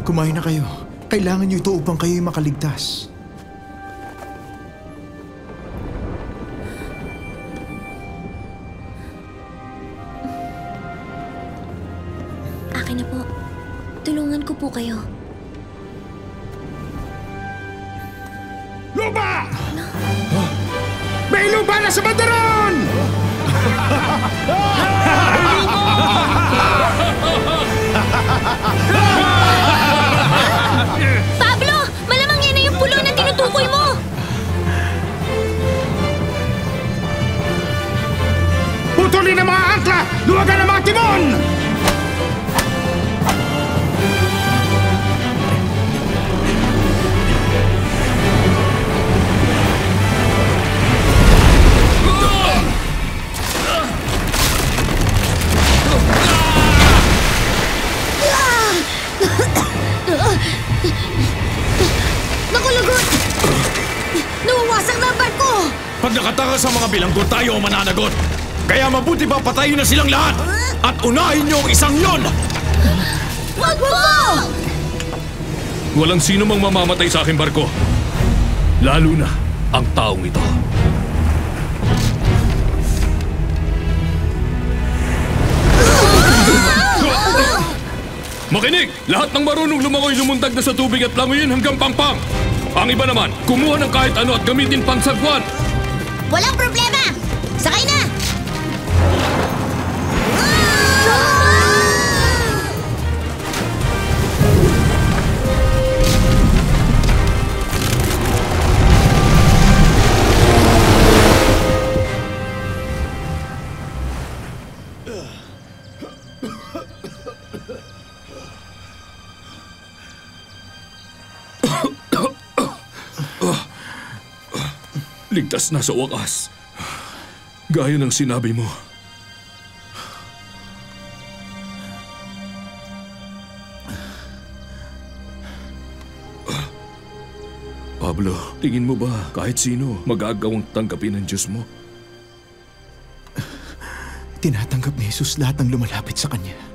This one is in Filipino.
Kumain na kayo. Kailangan niyo ito upang kayo'y makaligtas. Akin na po. Tulungan ko po kayo. Lupa! Ano? May lupa na sa bandaron! Pablo! Malamang yan na yung pulo na tinutukoy mo! Putulin ang mga angkla! Luwagan ang mga timon! Nakulagot! Nawawasak na ang barko! Pag nakatakas sa mga bilanggo, tayo ang mananagot. Kaya mabuti pa patayin na silang lahat! At unahin niyo ang isang yon! Wag po! Walang sino mang mamamatay sa aking barko. Lalo na ang taong ito. Makinig! Lahat ng marunong lumangoy lumundag na sa tubig at langoyin hanggang pangpang. Ang iba naman, kumuha ng kahit ano at gamitin pang sagwan. Walang problema! Sakay na! Ligtas na sa wakas. Gaya ng sinabi mo. Pablo, tingin mo ba kahit sino magagawang tanggapin ng Diyos mo? Tinatanggap ni Jesus lahat ng lumalapit sa Kanya.